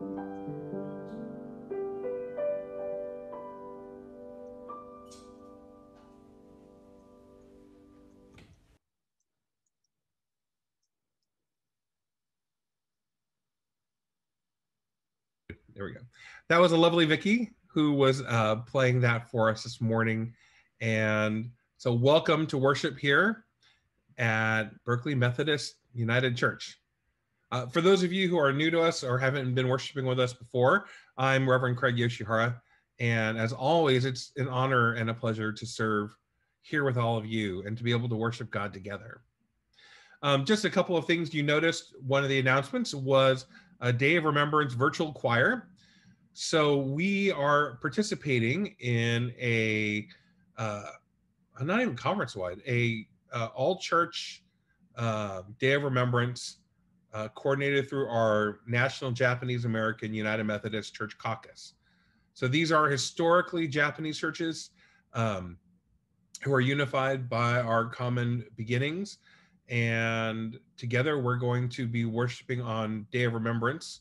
There we go. That was a lovely Vicky who was playing that for us this morning. And so welcome to worship here at Berkeley Methodist United Church. For those of you who are new to us or haven't been worshiping with us before, I'm Reverend Craig Yoshihara. And as always, it's an honor and a pleasure to serve here with all of you and to be able to worship God together. Just a couple of things you noticed. One of the announcements was a Day of Remembrance virtual choir. So we are participating in a not even conference-wide, a all-church Day of Remembrance coordinated through our National Japanese American United Methodist Church Caucus. So these are historically Japanese churches who are unified by our common beginnings. And together we're going to be worshiping on Day of Remembrance.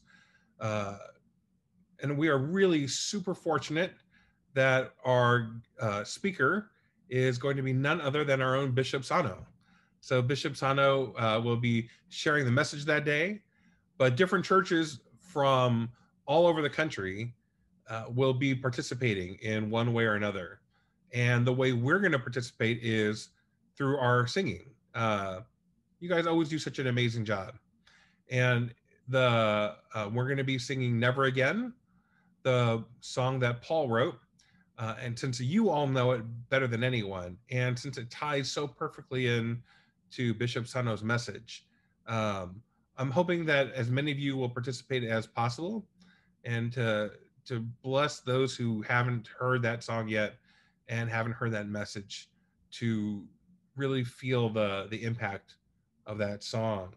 And we are really super fortunate that our speaker is going to be none other than our own Bishop Sano. So Bishop Sano will be sharing the message that day, but different churches from all over the country will be participating in one way or another. And the way we're going to participate is through our singing. You guys always do such an amazing job. And we're going to be singing Never Again, the song that Paul wrote. And since you all know it better than anyone, and since it ties so perfectly in to Bishop Sano's message, I'm hoping that as many of you will participate as possible, and to bless those who haven't heard that song yet and haven't heard that message, to really feel the impact of that song.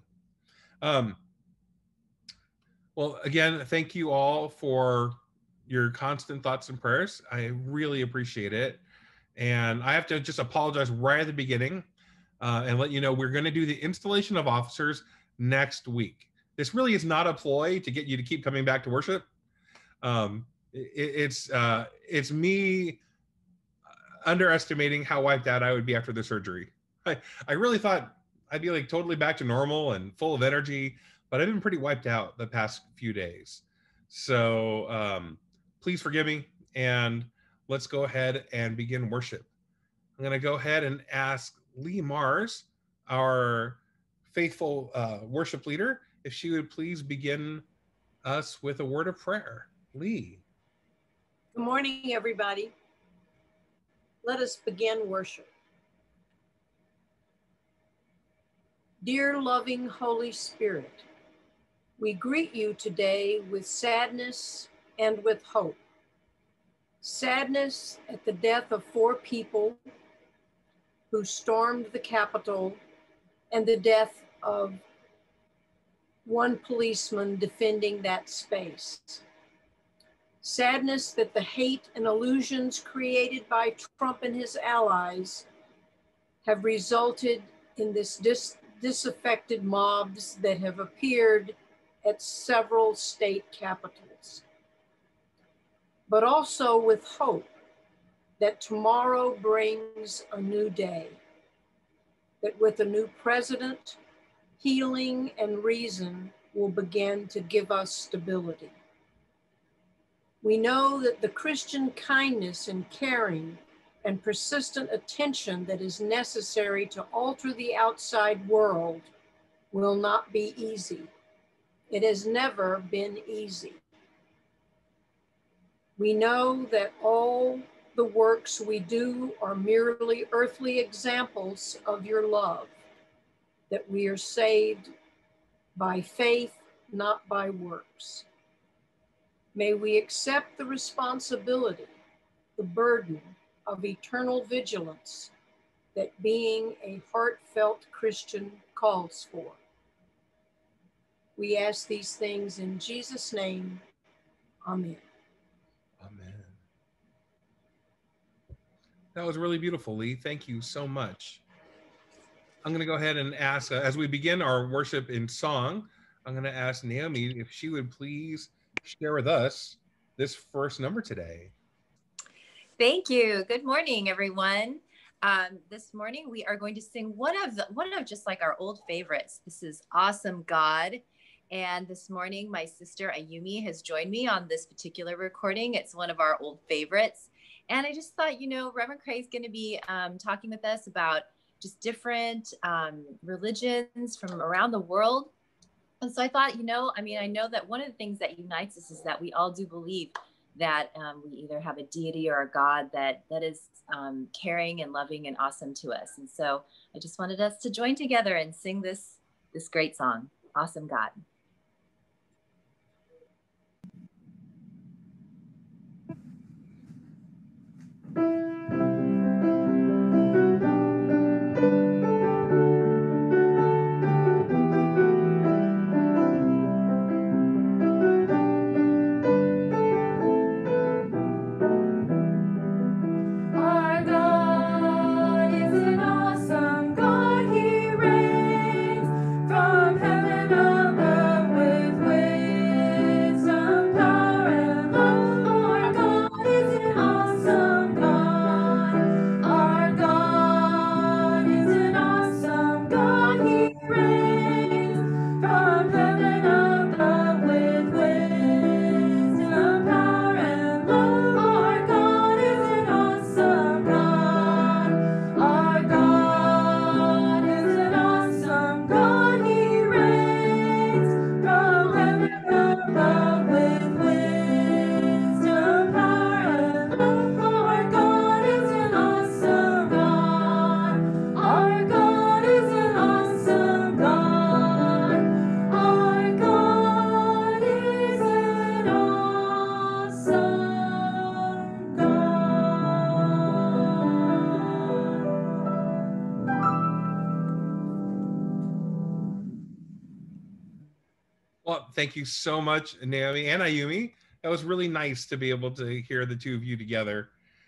Well, again, thank you all for your constant thoughts and prayers. I really appreciate it. And I have to just apologize right at the beginning and let you know we're going to do the installation of officers next week. This really is not a ploy to get you to keep coming back to worship. It's me underestimating how wiped out I would be after the surgery. I really thought I'd be like totally back to normal and full of energy, but I've been pretty wiped out the past few days. So please forgive me, and let's go ahead and begin worship. I'm going to go ahead and ask Lee Mars, our faithful worship leader, if she would please begin us with a word of prayer. Lee. Good morning, everybody. Let us begin worship. Dear loving Holy Spirit, we greet you today with sadness and with hope. Sadness at the death of 4 people who stormed the Capitol and the death of 1 policeman defending that space. Sadness that the hate and illusions created by Trump and his allies have resulted in this disaffected mobs that have appeared at several state capitals. But also with hope that tomorrow brings a new day, that with a new president, healing and reason will begin to give us stability. We know that the Christian kindness and caring and persistent attention that is necessary to alter the outside world will not be easy. It has never been easy. We know that all the works we do are merely earthly examples of your love, that we are saved by faith, not by works. May we accept the responsibility, the burden of eternal vigilance that being a heartfelt Christian calls for. We ask these things in Jesus' name, amen. Amen. That was really beautiful, Lee. Thank you so much. I'm going to go ahead and ask, as we begin our worship in song, I'm going to ask Naomi if she would please share with us this first number today. Thank you. Good morning, everyone. This morning we are going to sing one of just like our old favorites. This is "Awesome God," and this morning my sister Ayumi has joined me on this particular recording. It's one of our old favorites, and I just thought, Reverend Craig's going to be talking with us about just different religions from around the world. And so I thought, I know that one of the things that unites us is that we all do believe that we either have a deity or a God that is caring and loving and awesome to us. And so I just wanted us to join together and sing this great song, "Awesome God." Well, thank you so much, Naomi and Ayumi. That was really nice to be able to hear the two of you together.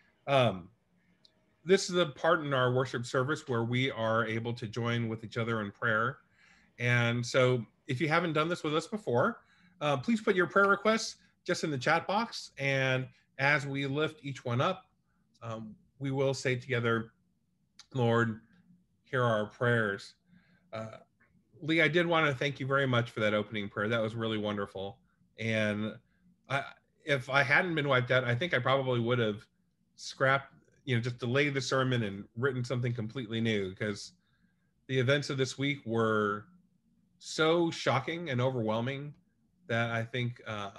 This is a part in our worship service where we are able to join with each other in prayer. And so if you haven't done this with us before, please put your prayer requests just in the chat box. And as we lift each one up, we will say together, Lord, hear our prayers. Lee, I did want to thank you very much for that opening prayer. That was really wonderful. And if I hadn't been wiped out, I think I probably would have scrapped, just delayed the sermon and written something completely new, because the events of this week were so shocking and overwhelming that I think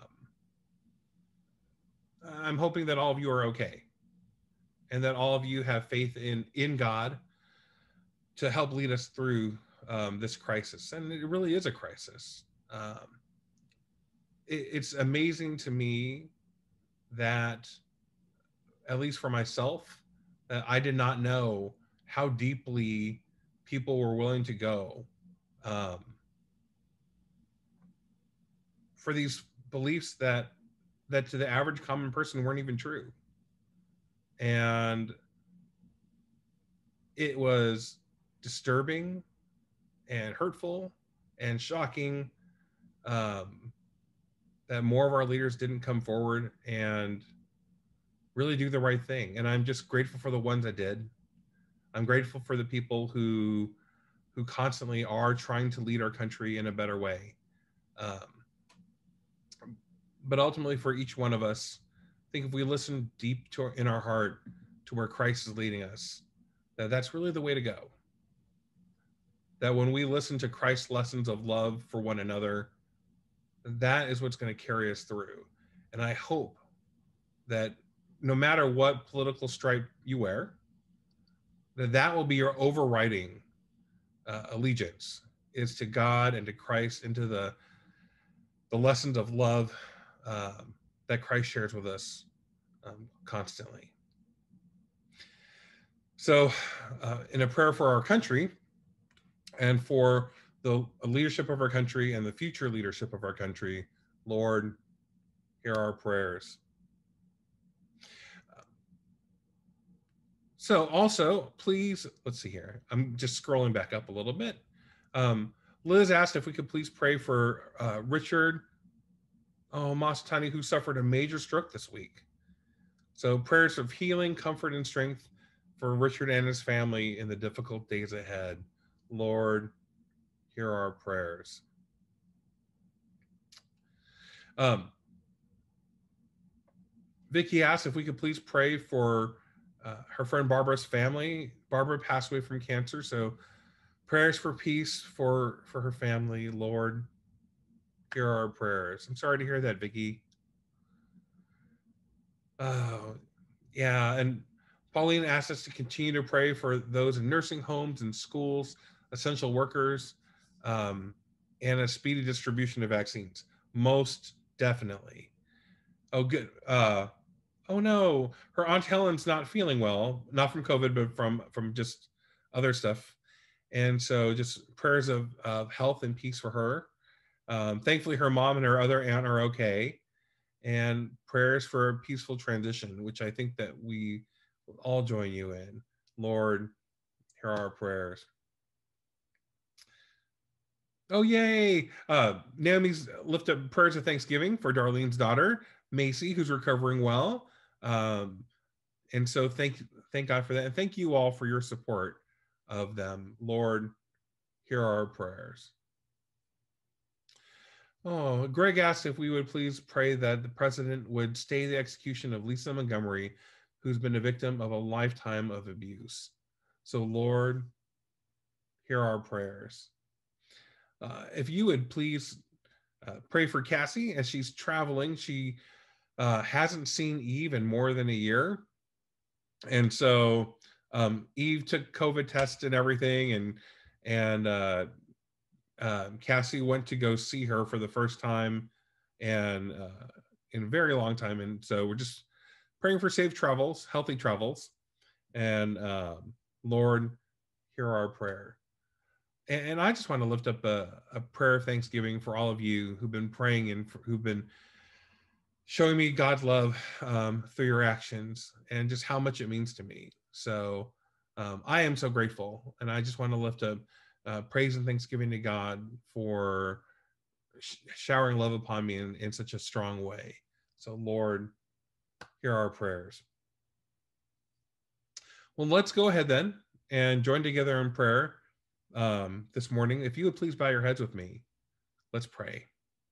I'm hoping that all of you are okay and that all of you have faith in God to help lead us through this crisis. And it really is a crisis. It's amazing to me that, at least for myself, that I did not know how deeply people were willing to go for these beliefs that to the average common person weren't even true. And it was disturbing and hurtful and shocking that more of our leaders didn't come forward and really do the right thing. And I'm just grateful for the ones that did. I'm grateful for the people who constantly are trying to lead our country in a better way. But ultimately, for each one of us, I think if we listen deep in our heart to where Christ is leading us, that's really the way to go. That when we listen to Christ's lessons of love for one another, that is what's going to carry us through. And I hope that no matter what political stripe you wear, that will be your overriding allegiance, is to God and to Christ and to the lessons of love that Christ shares with us constantly. So in a prayer for our country and for the leadership of our country and the future leadership of our country, Lord, hear our prayers. So also, please, let's see here. I'm just scrolling back up a little bit. Liz asked if we could please pray for Richard Oh, Masatani, who suffered a major stroke this week. So prayers of healing, comfort, and strength for Richard and his family in the difficult days ahead. Lord, hear our prayers. Vicky asked if we could please pray for her friend Barbara's family. Barbara passed away from cancer, so prayers for peace for her family. Lord, hear our prayers. I'm sorry to hear that, Vicky. Yeah, and Pauline asked us to continue to pray for those in nursing homes and schools, essential workers, and a speedy distribution of vaccines. Most definitely. Oh, good. Oh no, her Aunt Helen's not feeling well, not from COVID, but from just other stuff. And so, just prayers of health and peace for her. Thankfully, her mom and her other aunt are okay, and prayers for a peaceful transition, which I think that we will all join you in. Lord, hear our prayers. Oh, yay. Naomi's lift up prayers of thanksgiving for Darlene's daughter, Macy, who's recovering well. And so thank God for that. And thank you all for your support of them. Lord, hear our prayers. Oh, Greg asked if we would please pray that the president would stay the execution of Lisa Montgomery, who's been a victim of a lifetime of abuse. So, Lord, hear our prayers. If you would please pray for Cassie as she's traveling. She hasn't seen Eve in more than a year. And so Eve took COVID tests and everything, and Cassie went to go see her for the first time and in a very long time. And so we're just praying for safe travels, healthy travels, and Lord, hear our prayer. And I just want to lift up a prayer of thanksgiving for all of you who've been praying and who've been showing me God's love through your actions and just how much it means to me. So I am so grateful, and I just want to lift up praise and thanksgiving to God for showering love upon me in such a strong way. So Lord, hear our prayers. Well, let's go ahead then and join together in prayer this morning. If you would please bow your heads with me, let's pray.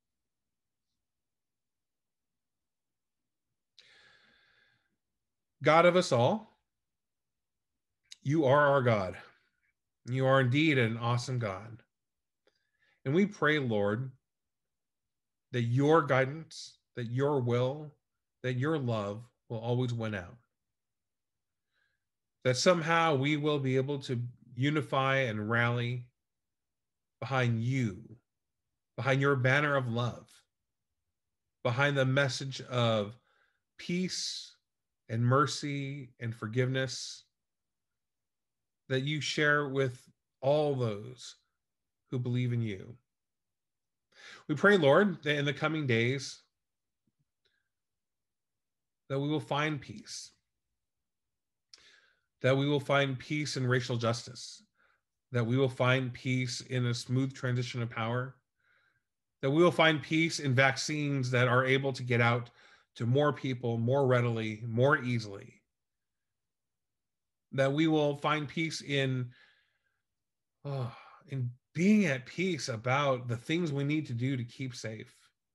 God of us all, you are our God. You are indeed an awesome God. And we pray, Lord, that your guidance, that your will, that your love will always win out. That somehow we will be able to unify and rally behind you, behind your banner of love, behind the message of peace and mercy and forgiveness that you share with all those who believe in you. We pray, Lord, that in the coming days that we will find peace, that we will find peace in racial justice, that we will find peace in a smooth transition of power, that we will find peace in vaccines that are able to get out to more people more readily, more easily, that we will find peace in being at peace about the things we need to do to keep safe.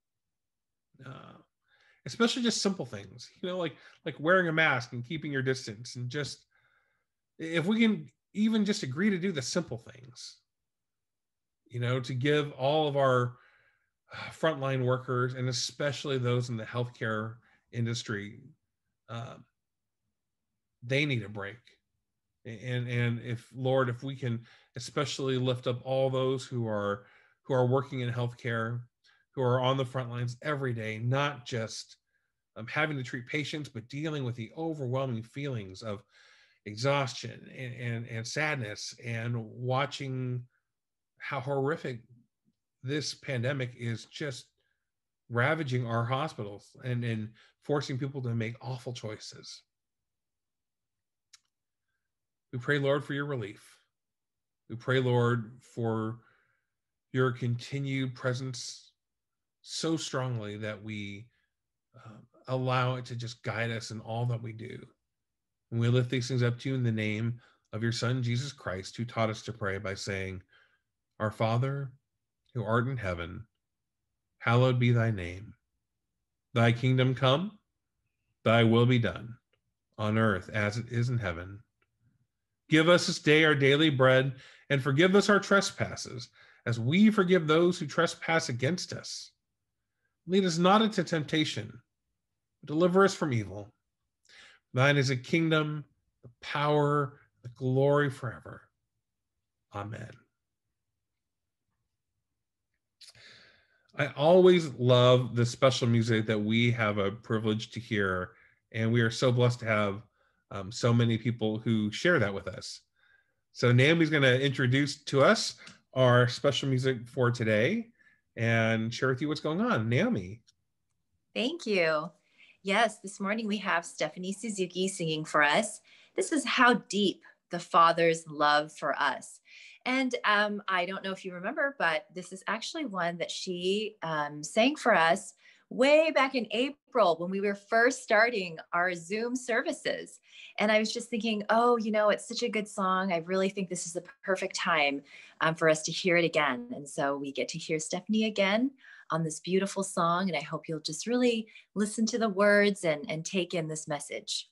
Especially just simple things, like wearing a mask and keeping your distance, and just if we can even just agree to do the simple things, to give all of our frontline workers, and especially those in the healthcare industry, they need a break. And if, Lord, if we can especially lift up all those who are working in healthcare, who are on the front lines every day, not just having to treat patients, but dealing with the overwhelming feelings of exhaustion and sadness, and watching how horrific this pandemic is just ravaging our hospitals and forcing people to make awful choices. We pray, Lord, for your relief. We pray, Lord, for your continued presence so strongly that we allow it to just guide us in all that we do. And we lift these things up to you in the name of your Son, Jesus Christ, who taught us to pray by saying, Our Father, who art in heaven, hallowed be thy name. Thy kingdom come, thy will be done, on earth as it is in heaven. Give us this day our daily bread, and forgive us our trespasses, as we forgive those who trespass against us. Lead us not into temptation, but deliver us from evil. Thine is the kingdom, the power, the glory forever. Amen. I always love the special music that we have a privilege to hear, and we are so blessed to have so many people who share that with us. So Naomi's going to introduce to us our special music for today and share with you what's going on. Naomi. Thank you. Yes, this morning we have Stephanie Suzuki singing for us. This is How Deep the Father's Love for Us. And I don't know if you remember, but this is actually one that she sang for us way back in April when we were first starting our Zoom services. And I was just thinking, oh, it's such a good song. I really think this is the perfect time for us to hear it again. And so we get to hear Stephanie again on this beautiful song. And I hope you'll just really listen to the words and take in this message.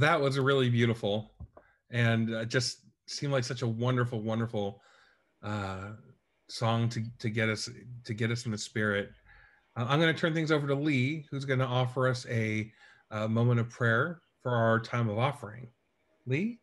that was really beautiful, and just seemed like such a wonderful, wonderful song to get us in the spirit. I'm going to turn things over to Lee, who's going to offer us a moment of prayer for our time of offering. Lee?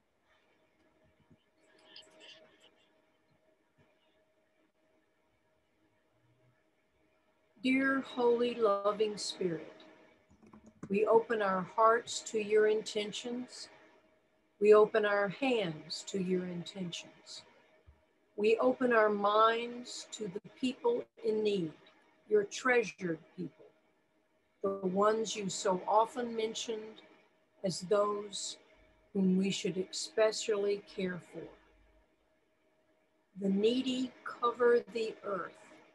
Dear Holy Loving Spirit, we open our hearts to your intentions. We open our hands to your intentions. We open our minds to the people in need, your treasured people, the ones you so often mentioned as those whom we should especially care for. The needy cover the earth.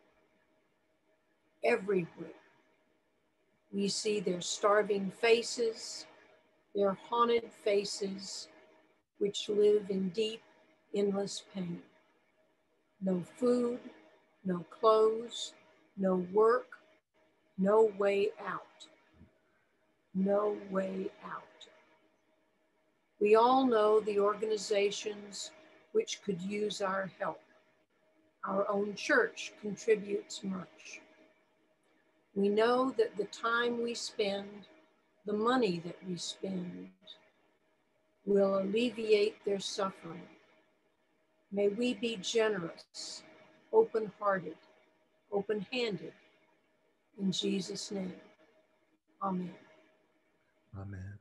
Everywhere we see their starving faces, their haunted faces, which live in deep, endless pain. No food, no clothes, no work, no way out. No way out. We all know the organizations which could use our help. Our own church contributes much. We know that the time we spend, the money that we spend, will alleviate their suffering. May we be generous, open-hearted, open-handed. In Jesus' name, amen. Amen.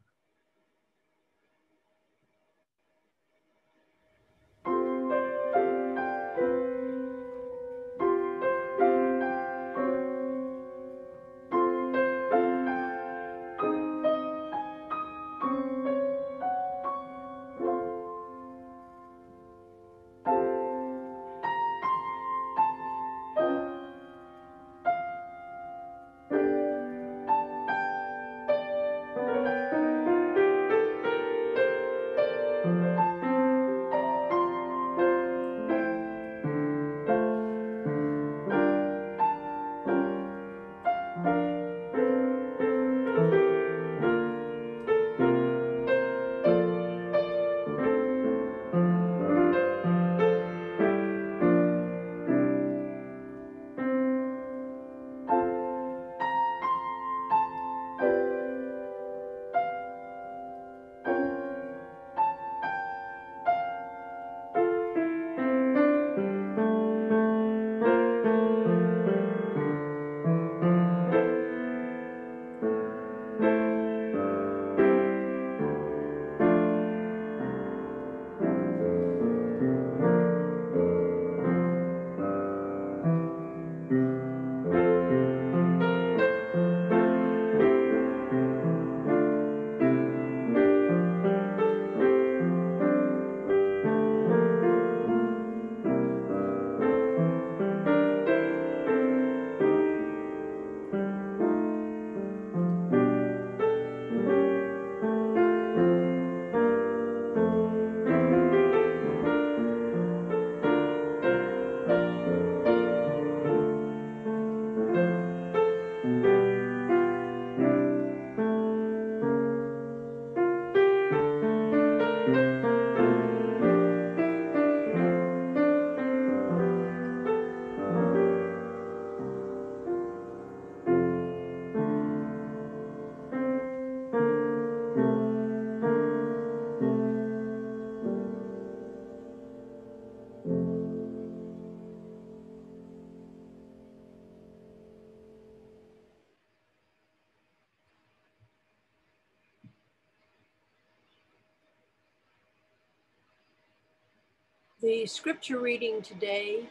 The scripture reading today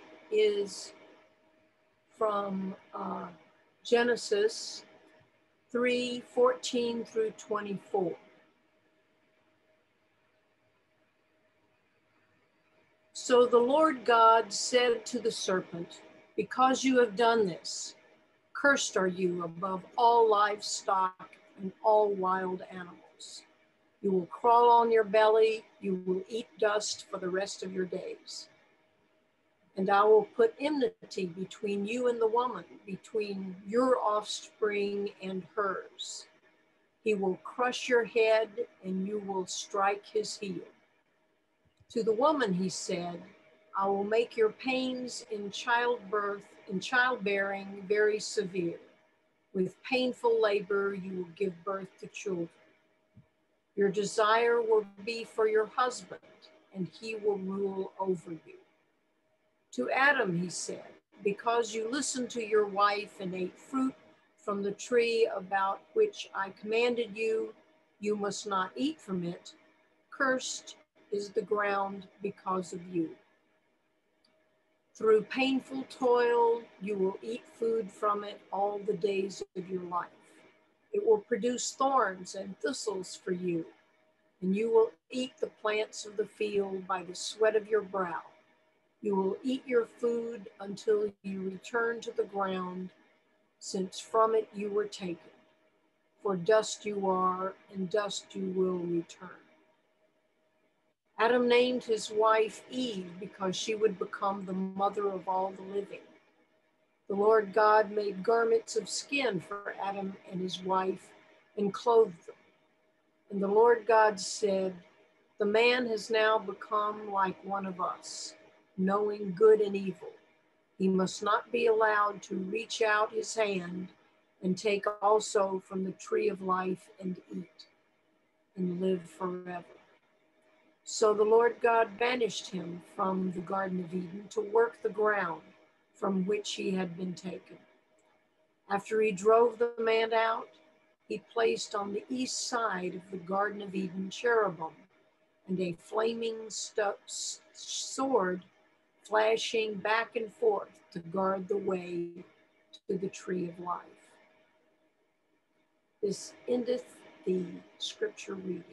is from Genesis 3:14 through 24. So the Lord God said to the serpent, because you have done this, cursed are you above all livestock and all wild animals. You will crawl on your belly, you will eat dust for the rest of your days. And I will put enmity between you and the woman, between your offspring and hers. He will crush your head and you will strike his heel. To the woman he said, I will make your pains in childbirth and childbearing very severe. With painful labor, you will give birth to children. Your desire will be for your husband, and he will rule over you. To Adam he said, because you listened to your wife and ate fruit from the tree about which I commanded you, you must not eat from it. Cursed is the ground because of you. Through painful toil, you will eat food from it all the days of your life. It will produce thorns and thistles for you, and you will eat the plants of the field by the sweat of your brow. You will eat your food until you return to the ground, since from it you were taken. For dust you are, and dust you will return. Adam named his wife Eve because she would become the mother of all the living. The Lord God made garments of skin for Adam and his wife and clothed them. And the Lord God said, the man has now become like one of us, knowing good and evil. He must not be allowed to reach out his hand and take also from the tree of life and eat and live forever. So the Lord God banished him from the Garden of Eden to work the ground from which he had been taken. After he drove the man out, he placed on the east side of the Garden of Eden cherubim and a flaming sword flashing back and forth to guard the way to the tree of life. This endeth the scripture reading.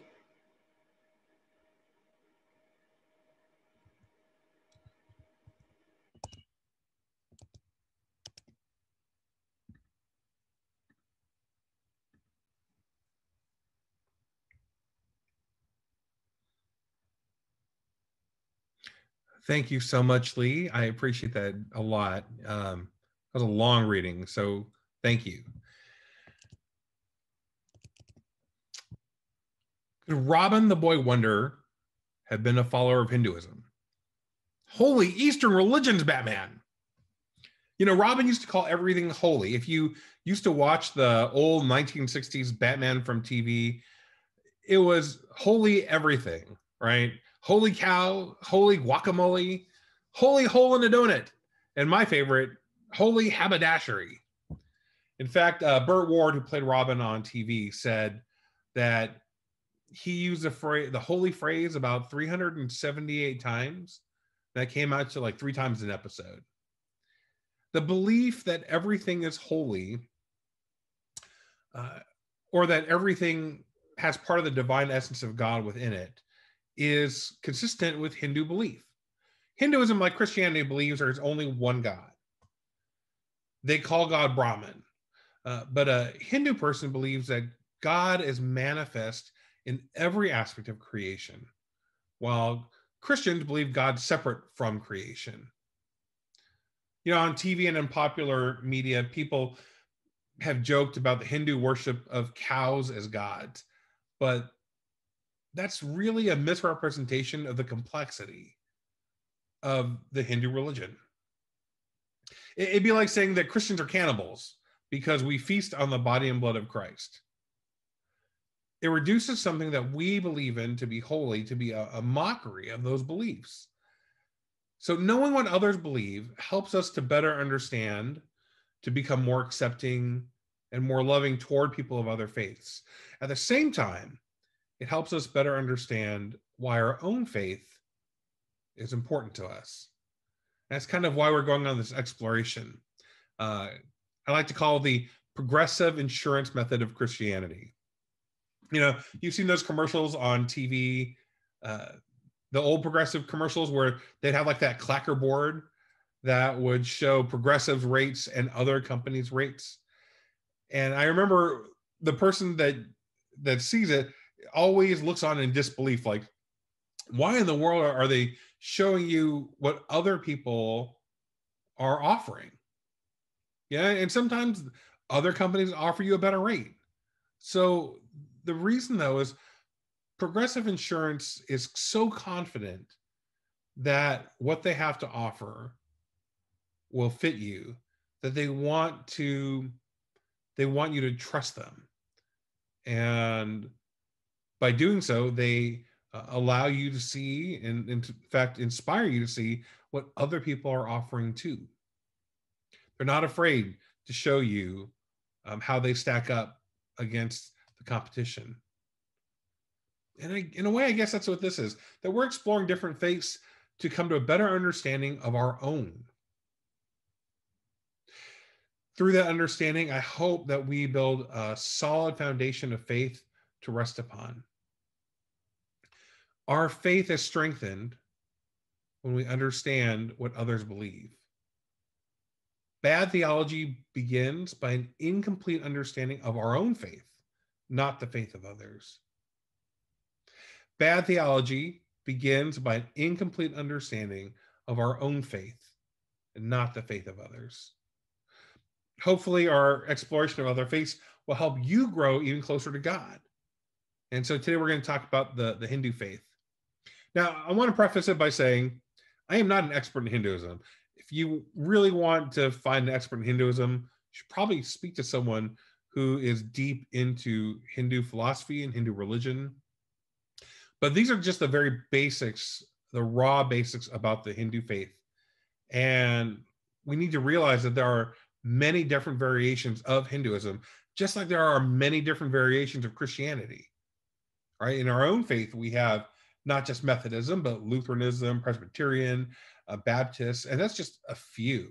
Thank you so much, Lee. I appreciate that a lot. That was a long reading, so thank you. Could Robin the Boy Wonder have been a follower of Hinduism? Holy Eastern religions, Batman. You know, Robin used to call everything holy. If you used to watch the old 1960s Batman from TV, it was holy everything, right? Holy cow, holy guacamole, holy hole in a donut, and my favorite, holy haberdashery. In fact, Burt Ward, who played Robin on TV, said that he used the holy phrase about 378 times. That came out to like 3 times an episode. The belief that everything is holy, or that everything has part of the divine essence of God within it, is consistent with Hindu belief. Hinduism, like Christianity, believes there is only one God. They call God Brahman. But a Hindu person believes that God is manifest in every aspect of creation, while Christians believe God's separate from creation. You know, on TV and in popular media, people have joked about the Hindu worship of cows as gods, but that's really a misrepresentation of the complexity of the Hindu religion. It'd be like saying that Christians are cannibals because we feast on the body and blood of Christ. It reduces something that we believe in to be holy to be a mockery of those beliefs. So knowing what others believe helps us to better understand, to become more accepting and more loving toward people of other faiths. At the same time, it helps us better understand why our own faith is important to us. That's kind of why we're going on this exploration. I like to call it the progressive insurance method of Christianity. You know, you've seen those commercials on TV, the old progressive commercials where they'd have like that clacker board that would show progressive rates and other companies' rates. And I remember the person that sees it always looks on in disbelief, like, why in the world are they showing you what other people are offering? Yeah, and sometimes other companies offer you a better rate. So the reason, though, is Progressive Insurance is so confident that what they have to offer will fit you, that they want you to trust them. And by doing so, they allow you to see, and in fact, inspire you to see what other people are offering too. They're not afraid to show you how they stack up against the competition. And in a way, I guess that's what this is, that we're exploring different faiths to come to a better understanding of our own. Through that understanding, I hope that we build a solid foundation of faith to rest upon. Our faith is strengthened when we understand what others believe. Bad theology begins by an incomplete understanding of our own faith, not the faith of others. Bad theology begins by an incomplete understanding of our own faith and not the faith of others. Hopefully, our exploration of other faiths will help you grow even closer to God. And so today we're going to talk about the Hindu faith. Now, I want to preface it by saying I am not an expert in Hinduism. If you really want to find an expert in Hinduism, you should probably speak to someone who is deep into Hindu philosophy and Hindu religion. But these are just the very basics, the raw basics about the Hindu faith. And we need to realize that there are many different variations of Hinduism, just like there are many different variations of Christianity, right? In our own faith, we have not just Methodism, but Lutheranism, Presbyterian, Baptist, and that's just a few.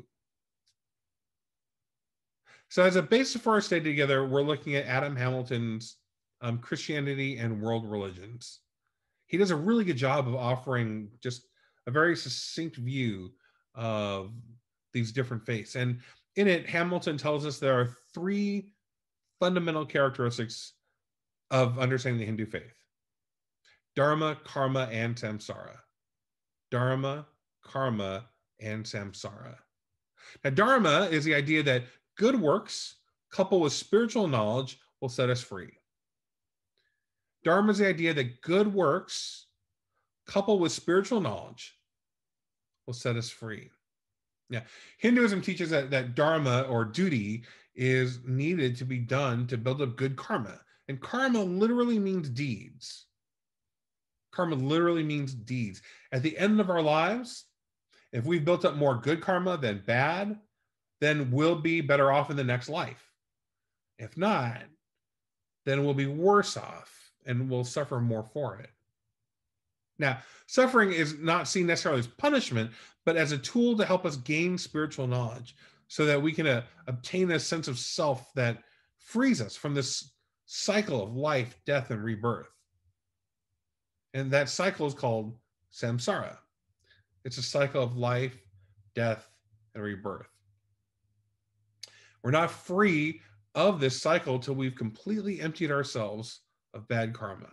So as a basis for our study together, we're looking at Adam Hamilton's Christianity and World Religions. He does a really good job of offering just a very succinct view of these different faiths. And in it, Hamilton tells us there are three fundamental characteristics of understanding the Hindu faith: dharma, karma, and samsara. Dharma, karma, and samsara. Now, dharma is the idea that good works coupled with spiritual knowledge will set us free. Dharma is the idea that good works coupled with spiritual knowledge will set us free. Yeah, Hinduism teaches that dharma, or duty, is needed to be done to build up good karma. And karma literally means deeds. Karma literally means deeds. At the end of our lives, if we've built up more good karma than bad, then we'll be better off in the next life. If not, then we'll be worse off and we'll suffer more for it. Now, suffering is not seen necessarily as punishment, but as a tool to help us gain spiritual knowledge so that we can obtain a sense of self that frees us from this cycle of life, death, and rebirth. And that cycle is called samsara. It's a cycle of life, death, and rebirth. We're not free of this cycle till we've completely emptied ourselves of bad karma.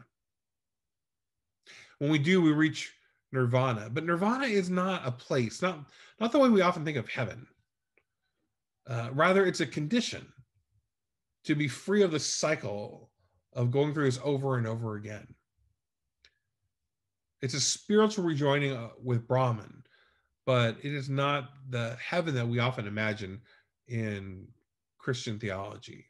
When we do, we reach nirvana. But nirvana is not a place, not the way we often think of heaven. Rather, it's a condition to be free of the cycle of going through this over and over again. It's a spiritual rejoining with Brahman, but it is not the heaven that we often imagine in Christian theology.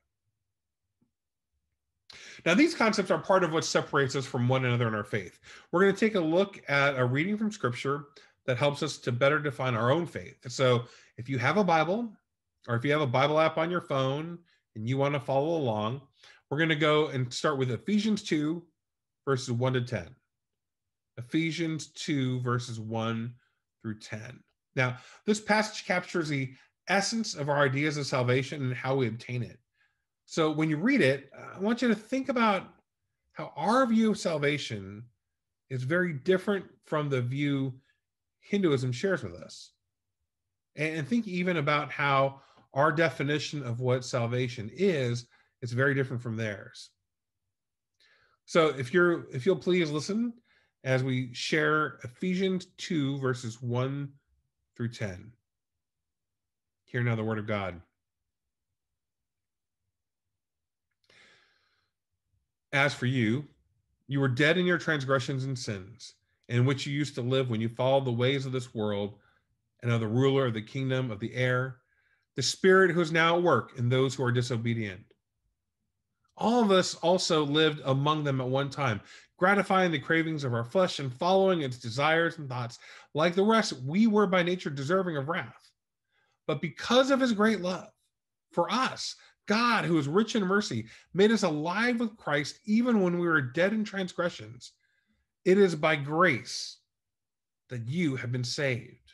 Now, these concepts are part of what separates us from one another in our faith. We're going to take a look at a reading from Scripture that helps us to better define our own faith. So if you have a Bible, or if you have a Bible app on your phone and you want to follow along, we're going to go and start with Ephesians 2, verses 1 to 10. Ephesians 2, verses 1 through 10. Now, this passage captures the essence of our ideas of salvation and how we obtain it. So when you read it, I want you to think about how our view of salvation is very different from the view Hinduism shares with us. And think even about how our definition of what salvation is very different from theirs. So if you'll please listen as we share Ephesians 2, verses 1 through 10. Hear now the word of God. As for you, you were dead in your transgressions and sins, in which you used to live when you followed the ways of this world and of the ruler of the kingdom of the air, the spirit who is now at work in those who are disobedient. All of us also lived among them at one time, gratifying the cravings of our flesh and following its desires and thoughts. Like the rest, we were by nature deserving of wrath. But because of his great love for us, God, who is rich in mercy, made us alive with Christ even when we were dead in transgressions. It is by grace that you have been saved.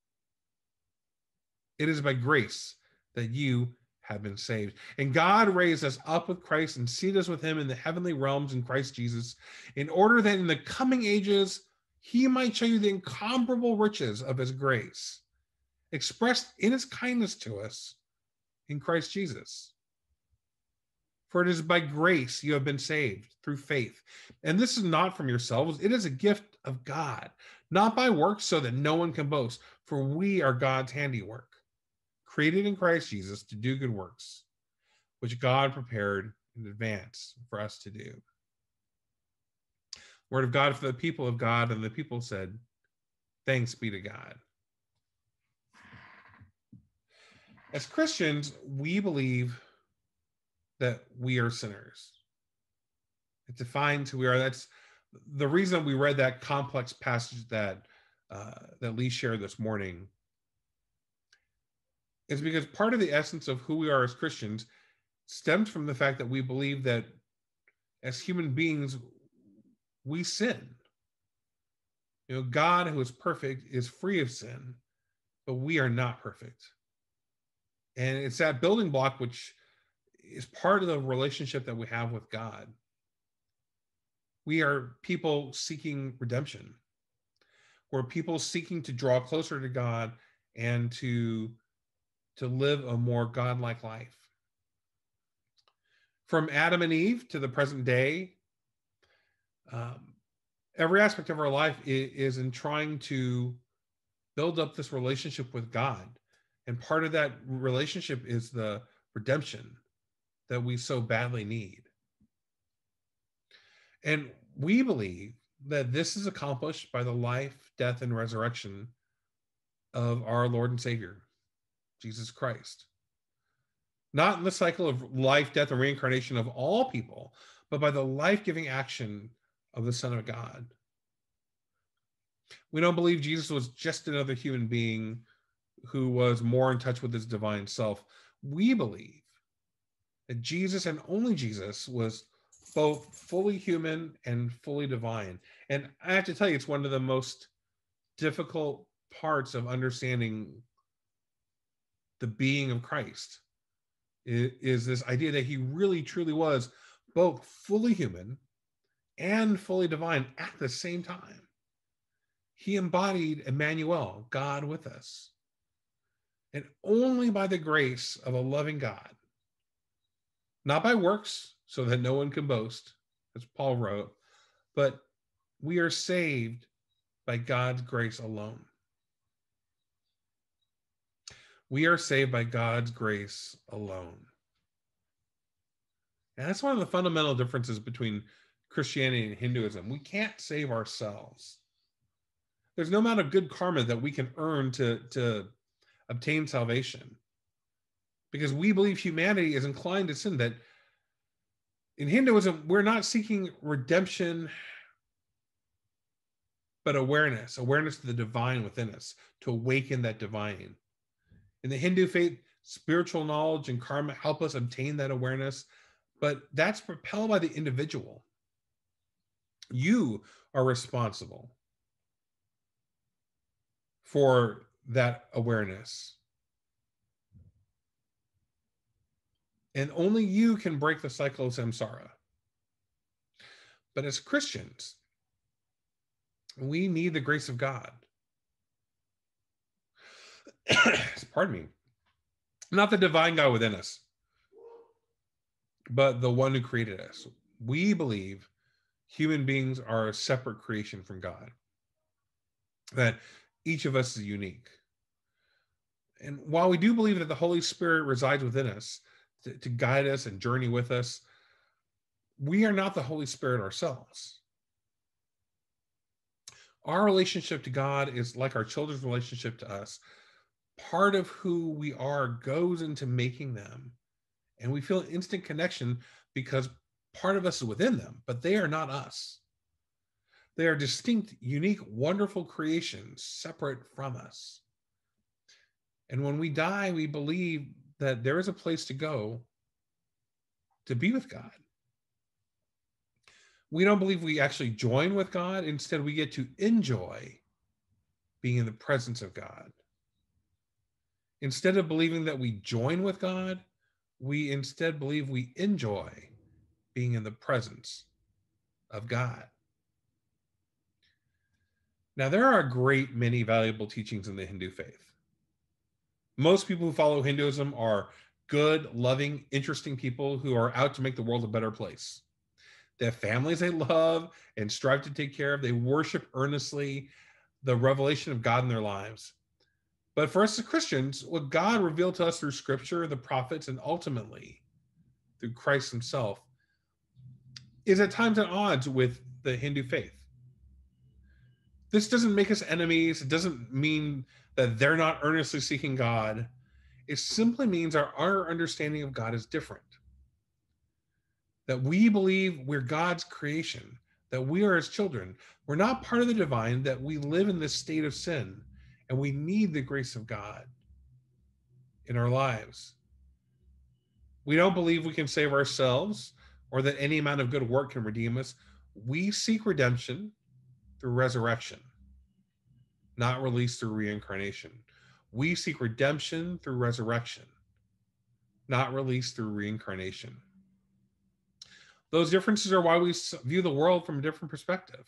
It is by grace that you have been saved. And God raised us up with Christ and seated us with him in the heavenly realms in Christ Jesus, in order that in the coming ages he might show you the incomparable riches of his grace, expressed in his kindness to us in Christ Jesus. For it is by grace you have been saved through faith. And this is not from yourselves, it is a gift of God, not by works, so that no one can boast. For we are God's handiwork, created in Christ Jesus to do good works, which God prepared in advance for us to do. Word of God for the people of God, and the people said, thanks be to God. As Christians, we believe that we are sinners. It defines who we are. That's the reason we read that complex passage that Lee shared this morning, is because part of the essence of who we are as Christians stems from the fact that we believe that as human beings, we sin. You know, God, who is perfect, is free of sin, but we are not perfect. And it's that building block which is part of the relationship that we have with God. We are people seeking redemption. We're people seeking to draw closer to God and to live a more godlike life. From Adam and Eve to the present day, every aspect of our life is in trying to build up this relationship with God. And part of that relationship is the redemption that we so badly need. And we believe that this is accomplished by the life, death, and resurrection of our Lord and Savior, Jesus Christ. Not in the cycle of life, death, and reincarnation of all people, but by the life-giving action of the Son of God. We don't believe Jesus was just another human being who was more in touch with his divine self. We believe that Jesus, and only Jesus, was both fully human and fully divine. And I have to tell you, it's one of the most difficult parts of understanding the being of Christ, is this idea that he really truly was both fully human and fully divine at the same time. He embodied Emmanuel, God with us. And only by the grace of a loving God, not by works, so that no one can boast, as Paul wrote, but we are saved by God's grace alone. We are saved by God's grace alone. And that's one of the fundamental differences between Christianity and Hinduism. We can't save ourselves. There's no amount of good karma that we can earn to obtain salvation, because we believe humanity is inclined to sin. That in Hinduism, we're not seeking redemption, but awareness of the divine within us, to awaken that divine. In the Hindu faith, spiritual knowledge and karma help us obtain that awareness, but that's propelled by the individual. You are responsible for that awareness. And only you can break the cycle of samsara. But as Christians, we need the grace of God. Pardon me. Not the divine God within us, but the one who created us. We believe human beings are a separate creation from God, that each of us is unique. And while we do believe that the Holy Spirit resides within us to guide us and journey with us, we are not the Holy Spirit ourselves. Our relationship to God is like our children's relationship to us. Part of who we are goes into making them, and we feel an instant connection because part of us is within them, but they are not us. They are distinct, unique, wonderful creations separate from us. And when we die, we believe that there is a place to go to be with God. We don't believe we actually join with God. Instead, we get to enjoy being in the presence of God. Instead of believing that we join with God, we instead believe we enjoy being in the presence of God. Now, there are a great many valuable teachings in the Hindu faith. Most people who follow Hinduism are good, loving, interesting people who are out to make the world a better place. They have families they love and strive to take care of. They worship earnestly the revelation of God in their lives. But for us as Christians, what God revealed to us through Scripture, the prophets, and ultimately through Christ himself, is at times at odds with the Hindu faith. This doesn't make us enemies. It doesn't mean that they're not earnestly seeking God. It simply means our understanding of God is different. That we believe we're God's creation, that we are his children. We're not part of the divine, that we live in this state of sin, and we need the grace of God in our lives. We don't believe we can save ourselves or that any amount of good work can redeem us. We seek redemption through resurrection, not release through reincarnation. We seek redemption through resurrection, not release through reincarnation. Those differences are why we view the world from a different perspective.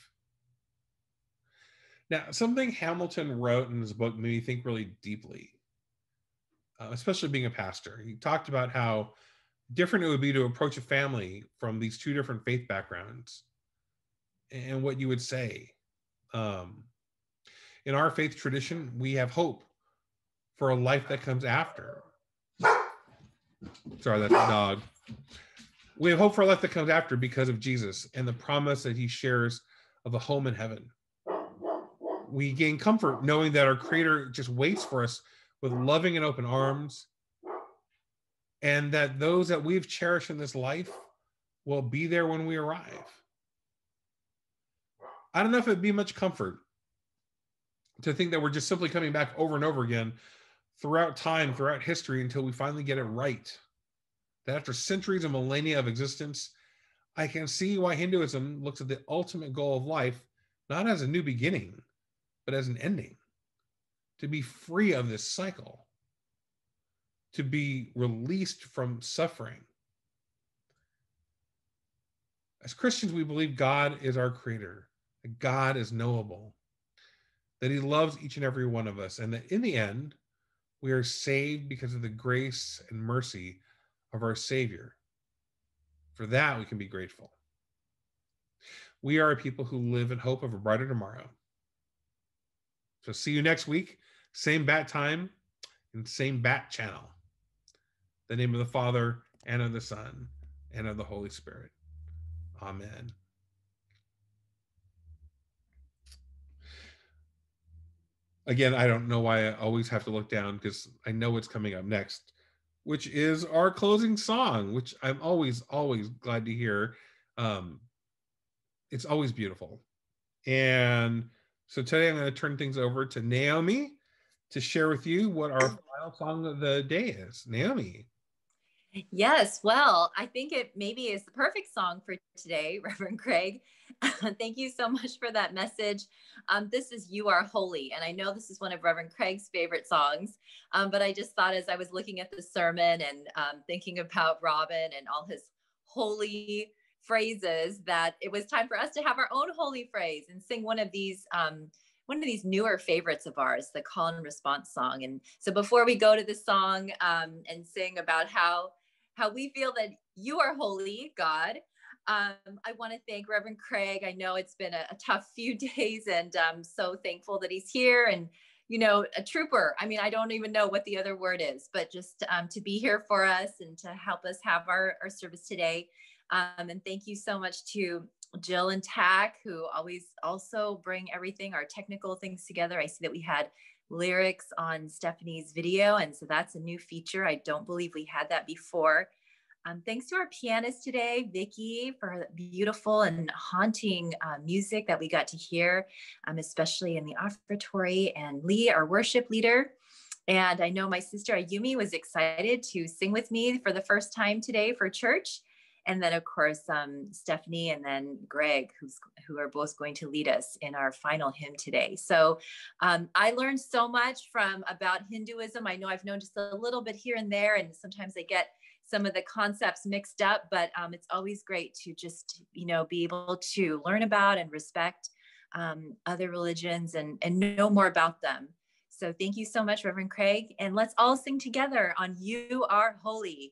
Now, something Hamilton wrote in his book made me think really deeply, especially being a pastor. He talked about how different it would be to approach a family from these two different faith backgrounds and what you would say. In our faith tradition, we have hope for a life that comes after. Sorry, that's the dog. We have hope for a life that comes after because of Jesus and the promise that he shares of a home in heaven. We gain comfort knowing that our Creator just waits for us with loving and open arms, and that those that we've cherished in this life will be there when we arrive. I don't know if it'd be much comfort to think that we're just simply coming back over and over again throughout time, throughout history, until we finally get it right. That after centuries and millennia of existence, I can see why Hinduism looks at the ultimate goal of life not as a new beginning, but as an ending. To be free of this cycle, to be released from suffering. As Christians, we believe God is our creator, that God is knowable, that he loves each and every one of us, and that in the end, we are saved because of the grace and mercy of our Savior. For that, we can be grateful. We are a people who live in hope of a brighter tomorrow. So see you next week, same bat time and same bat channel. In the name of the Father, and of the Son, and of the Holy Spirit. Amen. Again, I don't know why I always have to look down because I know what's coming up next, which is our closing song, which I'm always glad to hear. It's always beautiful. And so today I'm going to turn things over to Naomi to share with you what our final song of the day is. Naomi. Yes, well, I think it maybe is the perfect song for today, Reverend Craig. Thank you so much for that message. This is You Are Holy, and I know this is one of Reverend Craig's favorite songs, but I just thought as I was looking at the sermon and thinking about Robin and all his holy phrases that it was time for us to have our own holy phrase and sing one of these newer favorites of ours, the call and response song. And so before we go to the song and sing about how we feel that you are holy, God, I want to thank Reverend Craig. I know it's been a tough few days, and I'm so thankful that he's here and, you know, a trooper. I mean, I don't even know what the other word is, but just to be here for us and to help us have our service today. And thank you so much to Jill and Tack, who always also bring everything, our technical things together. I see that we had lyrics on Stephanie's video, and so that's a new feature. I don't believe we had that before. Thanks to our pianist today, Vicki, for beautiful and haunting music that we got to hear, especially in the offertory, and Lee, our worship leader. And I know my sister Ayumi was excited to sing with me for the first time today for church. And then, of course, Stephanie and then Greg, who are both going to lead us in our final hymn today. So I learned so much about Hinduism. I know I've known just a little bit here and there, and sometimes I get some of the concepts mixed up, but it's always great to just, be able to learn about and respect other religions and know more about them. So thank you so much, Reverend Craig. And let's all sing together on You Are Holy.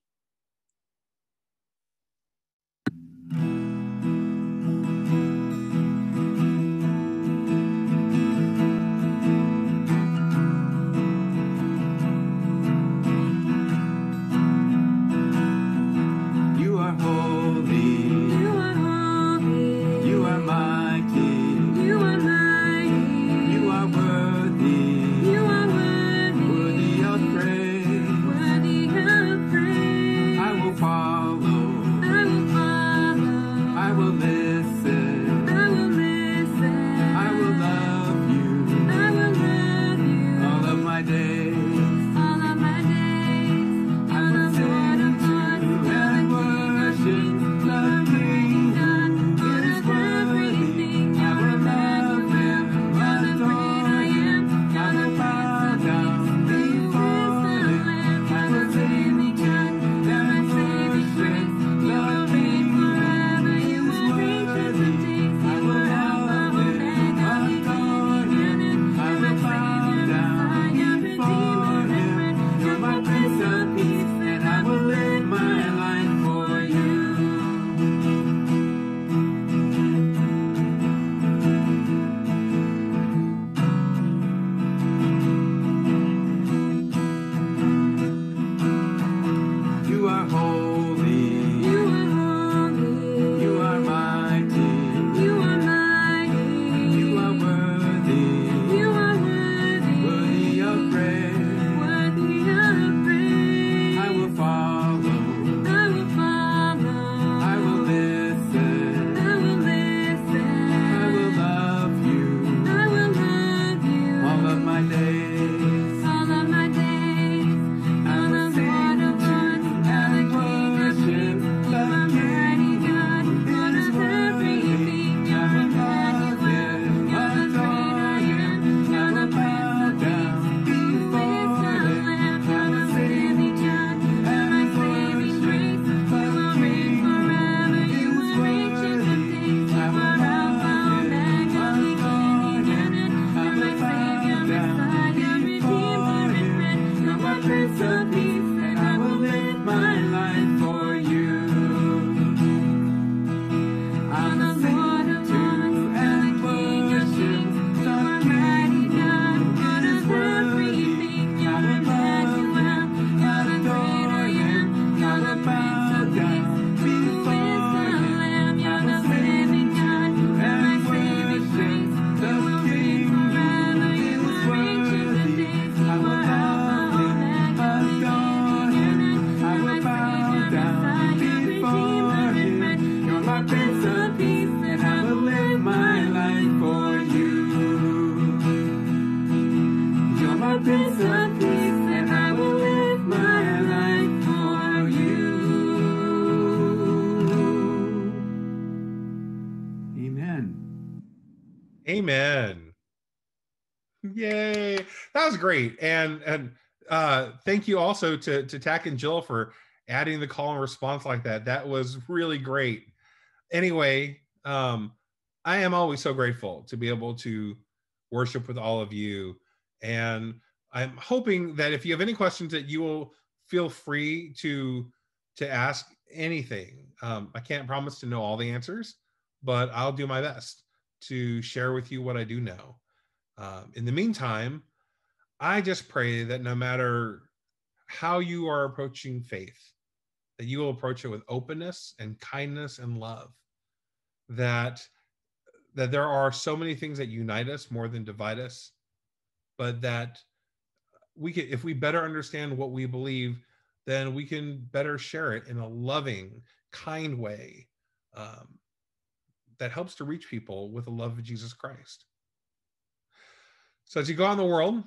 Amen. Yay. That was great. And thank you also to Tack and Jill for adding the call and response like that. That was really great. Anyway, I am always so grateful to be able to worship with all of you. And I'm hoping that if you have any questions that you will feel free to ask anything. I can't promise to know all the answers, but I'll do my best to share with you what I do know. In the meantime, I just pray that no matter how you are approaching faith, that you will approach it with openness and kindness and love, that there are so many things that unite us more than divide us, but that we can, if we better understand what we believe, then we can better share it in a loving, kind way, that helps to reach people with the love of Jesus Christ. So as you go out in the world,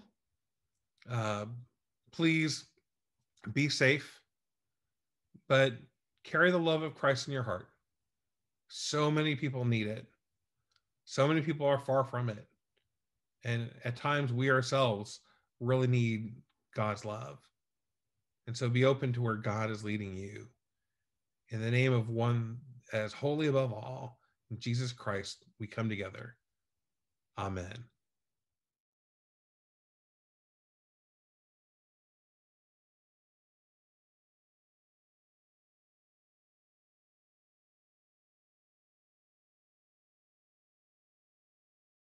please be safe, but carry the love of Christ in your heart. So many people need it. So many people are far from it. And at times we ourselves really need God's love. And so be open to where God is leading you. In the name of one as holy above all, Jesus Christ, we come together. Amen.